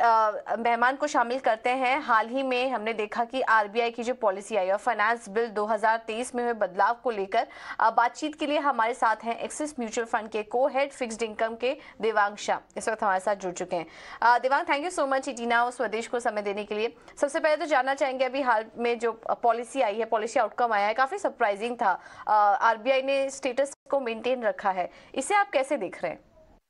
मेहमान को शामिल करते हैं। हाल ही में हमने देखा कि आरबीआई की जो पॉलिसी आई और फाइनेंस बिल 2023 में हुए बदलाव को लेकर बातचीत के लिए हमारे साथ हैं एक्सिस म्यूचुअल फंड के को हेड फिक्स्ड इनकम के देवांग शाह इस वक्त हमारे साथ जुड़ चुके हैं। Devang, thank you so much इटीना और स्वदेश को समय देने के लिए। सबसे पहले तो जानना चाहेंगे, अभी हाल में जो पॉलिसी आई है, पॉलिसी आउटकम आया है, काफी सरप्राइजिंग था। आरबीआई ने स्टेटस को मेंटेन रखा है, इसे आप कैसे देख रहे हैं?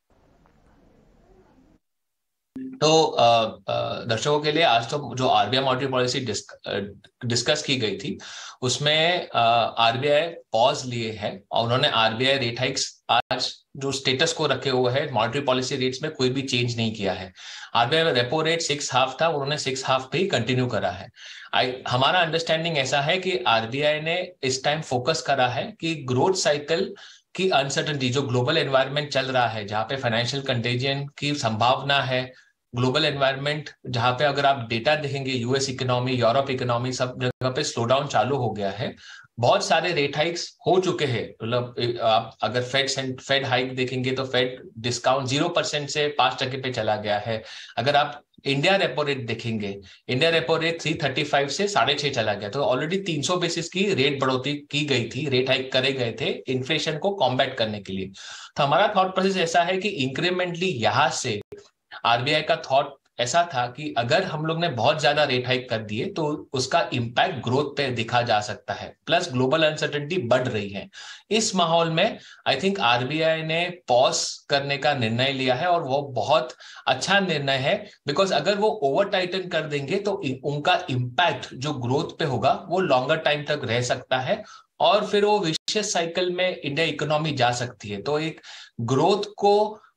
तो दर्शकों के लिए आज तो जो आरबीआई मॉनेटरी पॉलिसी डिस्कस की गई थी उसमें आरबीआई पॉज लिए है और उन्होंने आरबीआई रेट हाइक्स आज जो स्टेटस को रखे हुए है मॉनेटरी पॉलिसी रेट्स में कोई भी चेंज नहीं किया है। आरबीआई रेपो रेट 6.5 था, उन्होंने 6.5 पे ही कंटिन्यू करा है। हमारा अंडरस्टैंडिंग ऐसा है कि आरबीआई ने इस टाइम फोकस करा है कि ग्रोथ साइकिल की अनसर्टेनिटी जो ग्लोबल एनवायरनमेंट चल रहा है, जहां पे फाइनेंशियल कंटेजियन की संभावना है, ग्लोबल एनवायरनमेंट जहां पे अगर आप डेटा देखेंगे यूएस इकोनॉमी, यूरोप इकोनॉमी सब जगह पे स्लो डाउन चालू हो गया है। बहुत सारे रेट हाइक्स हो चुके हैं। मतलब आप अगर फेड हाइक देखेंगे तो फेड डिस्काउंट 0% से 5% पे चला गया है। अगर आप इंडिया रेपो रेट देखेंगे, इंडिया रेपो रेट 335 से 6.5 चला गया। तो ऑलरेडी 300 बेसिस की रेट बढ़ोतरी की गई थी, रेट हाइक करे गए थे इन्फ्लेशन को कॉम्बैट करने के लिए। तो हमारा थॉट प्रोसेस ऐसा है कि इंक्रीमेंटली यहां से आरबीआई का थॉट ऐसा था कि अगर हम लोग ने बहुत ज्यादा रेट हाइक कर दिए तो उसका इंपैक्ट ग्रोथ पे दिखा जा सकता है, प्लस ग्लोबल अनसर्टेनिटी बढ़ रही है। इस माहौल में आई थिंक आरबीआई ने पॉज करने का निर्णय लिया है और वो बहुत अच्छा निर्णय है, बिकॉज अगर वो ओवर टाइटन कर देंगे तो उनका इंपैक्ट जो ग्रोथ पे होगा वो लॉन्गर टाइम तक रह सकता है और फिर वो विशेष साइकिल में इंडिया इकोनॉमी जा सकती है। तो एक ग्रोथ को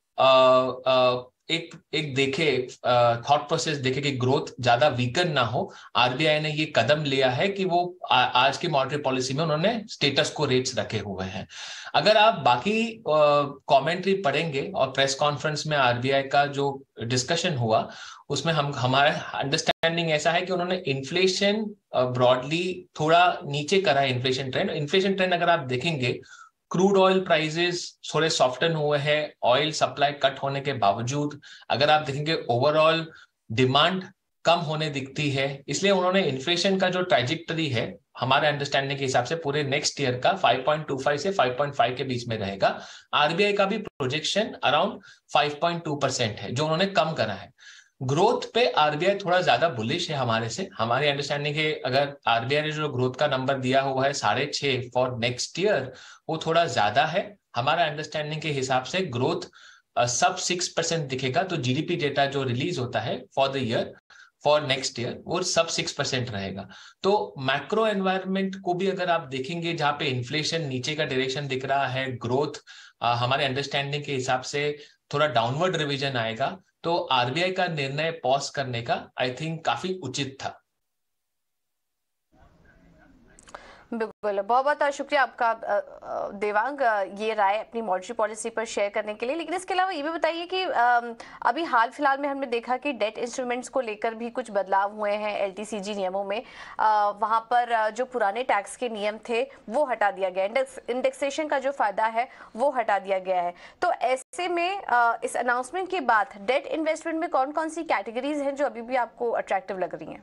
एक देखे, थॉट प्रोसेस देखे कि ग्रोथ ज्यादा वीकन ना हो, आरबीआई ने ये कदम लिया है कि वो आज की मॉनेटरी पॉलिसी में उन्होंने स्टेटस को रेट्स रखे हुए हैं। अगर आप बाकी कमेंट्री पढ़ेंगे और प्रेस कॉन्फ्रेंस में आरबीआई का जो डिस्कशन हुआ उसमें हमारा अंडरस्टैंडिंग ऐसा है कि उन्होंने इन्फ्लेशन ब्रॉडली थोड़ा नीचे करा है। इन्फ्लेशन ट्रेंड अगर आप देखेंगे, क्रूड ऑयल प्राइसेस थोड़े सॉफ्टन हुए हैं ऑयल सप्लाई कट होने के बावजूद। अगर आप देखेंगे ओवरऑल डिमांड कम होने दिखती है, इसलिए उन्होंने इन्फ्लेशन का जो ट्रैजेक्टरी है हमारे अंडरस्टैंडिंग के हिसाब से पूरे नेक्स्ट ईयर का 5.25 से 5.5 के बीच में रहेगा। आरबीआई का भी प्रोजेक्शन अराउंड 5.2% है जो उन्होंने कम करा है। ग्रोथ पे आरबीआई थोड़ा ज्यादा बुलिश है हमारे से। हमारी अंडरस्टैंडिंग है अगर आरबीआई ने जो ग्रोथ का नंबर दिया हुआ है 6.5 फॉर नेक्स्ट ईयर, वो थोड़ा ज्यादा है। हमारा अंडरस्टैंडिंग के हिसाब से ग्रोथ सब 6% दिखेगा। तो जीडीपी डेटा जो रिलीज होता है for the year for next year वो सब 6% रहेगा। तो मैक्रो एनवायरनमेंट को भी अगर आप देखेंगे जहां पे इन्फ्लेशन नीचे का डायरेक्शन दिख रहा है, ग्रोथ हमारे अंडरस्टैंडिंग के हिसाब से थोड़ा डाउनवर्ड रिवीजन आएगा। तो आरबीआई का निर्णय पॉज करने का आई थिंक काफी उचित था। बिल्कुल, बहुत बहुत शुक्रिया आपका देवांग, ये राय अपनी मॉनेटरी पॉलिसी पर शेयर करने के लिए। लेकिन इसके अलावा ये भी बताइए कि अभी हाल फिलहाल में हमने देखा कि डेट इंस्ट्रूमेंट्स को लेकर भी कुछ बदलाव हुए हैं एलटीसीजी नियमों में। वहां पर जो पुराने टैक्स के नियम थे वो हटा दिया गया, इंडेक्सेशन का जो फायदा है वो हटा दिया गया है। तो ऐसे में इस अनाउंसमेंट के बाद डेट इन्वेस्टमेंट में कौन कौन सी कैटेगरीज हैं जो अभी भी आपको अट्रैक्टिव लग रही हैं?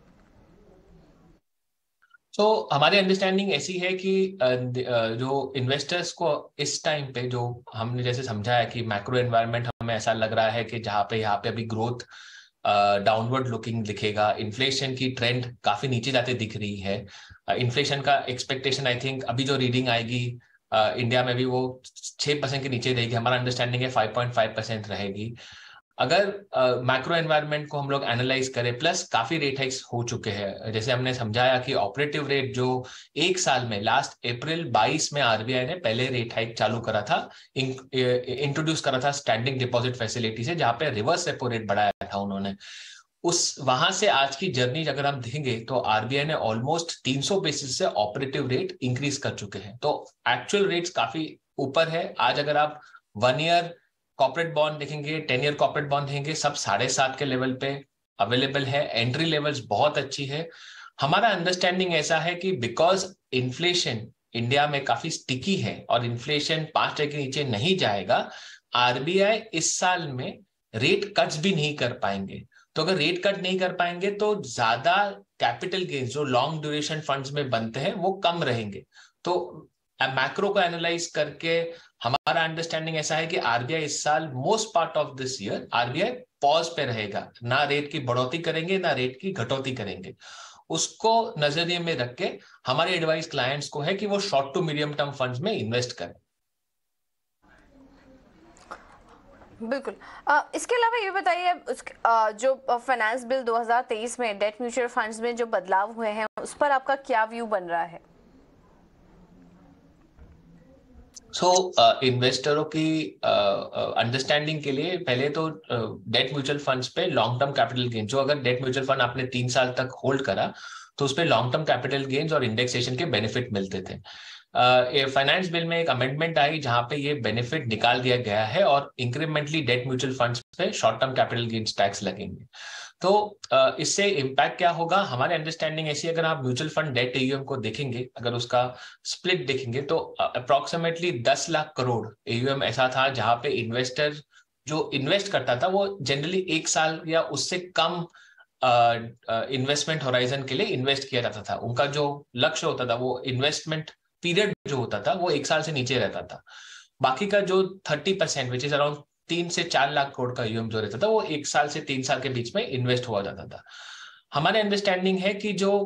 तो हमारी अंडरस्टैंडिंग ऐसी है कि जो इन्वेस्टर्स को इस टाइम पे जो हमने जैसे समझा है कि मैक्रो एनवायरनमेंट हमें ऐसा लग रहा है कि जहाँ पे यहाँ पे अभी ग्रोथ डाउनवर्ड लुकिंग दिखेगा, इन्फ्लेशन की ट्रेंड काफी नीचे जाते दिख रही है। इन्फ्लेशन का एक्सपेक्टेशन आई थिंक अभी जो रीडिंग आएगी इंडिया में भी वो 6% के नीचे रहेगी। हमारा अंडरस्टैंडिंग है 5.5% रहेगी। अगर मैक्रो एनवायरनमेंट को हम लोग एनालाइज करें, प्लस काफी रेट हाइक्स हो चुके हैं। जैसे हमने समझाया कि ऑपरेटिव रेट जो एक साल में लास्ट अप्रैल 22 में आरबीआई ने पहले रेट हाइक चालू करा था, इंट्रोड्यूस करा था स्टैंडिंग डिपॉजिट फैसिलिटी से, जहां पे रिवर्स रेपो रेट बढ़ाया था उन्होंने। उस वहां से आज की जर्नी अगर हम देखेंगे तो आरबीआई ने ऑलमोस्ट 300 बेसिस से ऑपरेटिव रेट इंक्रीज कर चुके हैं। तो एक्चुअल रेट्स काफी ऊपर है। आज अगर आप 1 ईयर कॉर्पोरेट बॉन्ड देखेंगे, 10 ईयर कॉर्पोरेट बॉन्ड देखेंगे, सब 7.5 के लेवल पे अवेलेबल है। एंट्री लेवल्स बहुत अच्छी है। हमारा अंडरस्टैंडिंग ऐसा है कि बिकॉज इन्फ्लेशन इंडिया में काफी स्टिकी है और इन्फ्लेशन 5% के नीचे नहीं जाएगा, आरबीआई इस साल में रेट कट्स भी नहीं कर पाएंगे। तो अगर रेट कट नहीं कर पाएंगे तो ज्यादा कैपिटल गेन्स जो लॉन्ग ड्यूरेशन फंड्स में बनते हैं वो कम रहेंगे। तो मैक्रो को एनालाइज करके हमारा अंडरस्टैंडिंग ऐसा है कि आरबीआई इस साल most part of this year RBI pause पे रहेगा, ना रेट की बढ़ोतरी करेंगे ना रेट की घटोतरी करेंगे। उसको नजरिए में रख के हमारे एडवाइस क्लाइंट्स को है कि वो short to medium term funds में इन्वेस्ट करें। बिल्कुल। इसके अलावा ये बताइए, जो फाइनेंस बिल 2023 में डेट म्यूचुअल फंड्स में जो बदलाव हुए हैं उस पर आपका क्या व्यू बन रहा है? इन्वेस्टरों की अंडरस्टैंडिंग के लिए पहले तो डेट म्यूचुअल फंड्स पे लॉन्ग टर्म कैपिटल गेन, जो अगर डेट म्यूचुअल फंड आपने 3 साल तक होल्ड करा तो उस पे लॉन्ग टर्म कैपिटल गेन्स और इंडेक्सेशन के बेनिफिट मिलते थे। फाइनेंस बिल में एक अमेंडमेंट आई जहां पे ये बेनिफिट निकाल दिया गया है और इंक्रीमेंटली डेट म्यूचुअल फंड्स पे short term capital gains tax लगेंगे। तो इससे इम्पैक्ट क्या होगा, हमारे अंडरस्टैंडिंग ऐसी, अगर आप म्यूचुअल फंड डेट एयूएम को देखेंगे, अगर उसका स्प्लिट देखेंगे तो अप्रोक्सीमेटली 10 लाख करोड़ एयूएम ऐसा था जहां पे इन्वेस्टर जो इन्वेस्ट करता था वो जनरली 1 साल या उससे कम इन्वेस्टमेंट होराइजन के लिए इन्वेस्ट किया जाता था। उनका जो लक्ष्य होता था, वो इन्वेस्टमेंट पीरियड जो होता था वो 1 साल से नीचे रहता था। बाकी का जो 30% विच इज अराउंड 3 से 4 लाख करोड़ का यूएम जो रहता था वो 1 साल से 3 साल के बीच में इन्वेस्ट हुआ जाता था। हमारे अंडरस्टैंडिंग है कि जो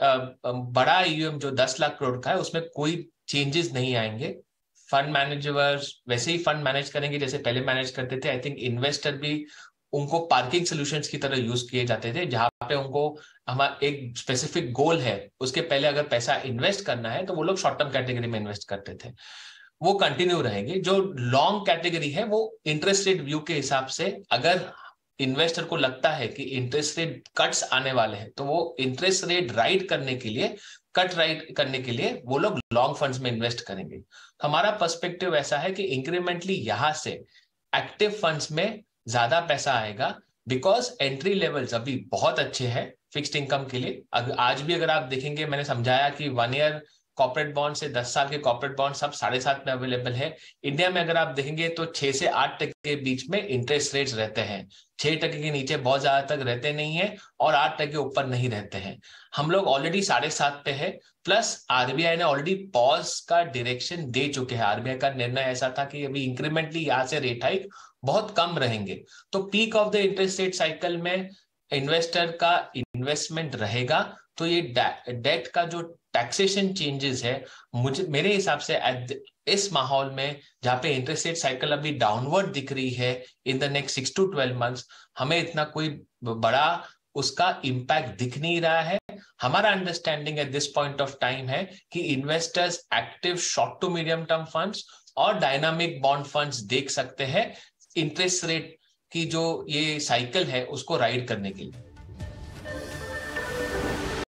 बड़ा यूएम जो 10 लाख करोड़ का है उसमें कोई चेंजेस नहीं आएंगे। फंड मैनेजर्स वैसे ही फंड मैनेज करेंगे जैसे पहले मैनेज करते थे। आई थिंक इन्वेस्टर भी उनको पार्किंग सोल्यूशंस की तरह यूज किए जाते थे, जहां पे उनको हमारा एक स्पेसिफिक गोल है, उसके पहले अगर पैसा इन्वेस्ट करना है तो वो लोग शॉर्ट टर्म कैटेगरी में इन्वेस्ट करते थे। वो कंटिन्यू रहेंगे। जो लॉन्ग कैटेगरी है वो इंटरेस्ट रेट व्यू के हिसाब से, अगर इन्वेस्टर को लगता है कि इंटरेस्ट रेट कट्स आने वाले हैं तो वो इंटरेस्ट रेट राइट करने के लिए, कट राइट करने के लिए वो लोग लॉन्ग फंड्स में इन्वेस्ट करेंगे। तो हमारा पर्सपेक्टिव ऐसा है कि इंक्रीमेंटली यहां से एक्टिव फंड्स में ज्यादा पैसा आएगा, बिकॉज एंट्री लेवल्स अभी बहुत अच्छे हैं फिक्स्ड इनकम के लिए। आज भी अगर आप देखेंगे, मैंने समझाया कि 1 ईयर कॉर्पोरेट बॉन्ड से 10 साल के कॉर्पोरेट बॉन्ड सब 7.5 में अवेलेबल है। इंडिया में अगर आप देखेंगे तो 6 से 8% के बीच में इंटरेस्ट रेट्स रहते हैं। 6% के नीचे बहुत ज्यादा तक रहते नहीं है और 8% के ऊपर नहीं रहते हैं। हम लोग ऑलरेडी 7.5 पे है, प्लस आरबीआई ने ऑलरेडी पॉज का डायरेक्शन दे चुके हैं। आरबीआई का निर्णय ऐसा था कि अभी इंक्रीमेंटली यहाँ से रेट हाइक बहुत कम रहेंगे। तो peak of the interest rate cycle में इन्वेस्टर का इन्वेस्टमेंट रहेगा। तो ये डेट का जो टैक्सेशन चेंजेस है, मेरे हिसाब से इस माहौल में जहां पे इंटरेस्ट रेट साइकिल अभी डाउनवर्ड दिख रही है in the next 6 to 12 months, हमें इतना कोई बड़ा उसका इम्पैक्ट दिख नहीं रहा है। हमारा understanding at this point of time है कि investors active short to medium term funds और डायनामिक बॉन्ड फंड्स देख सकते हैं इंटरेस्ट रेट की जो ये साइकिल है उसको राइड करने के लिए।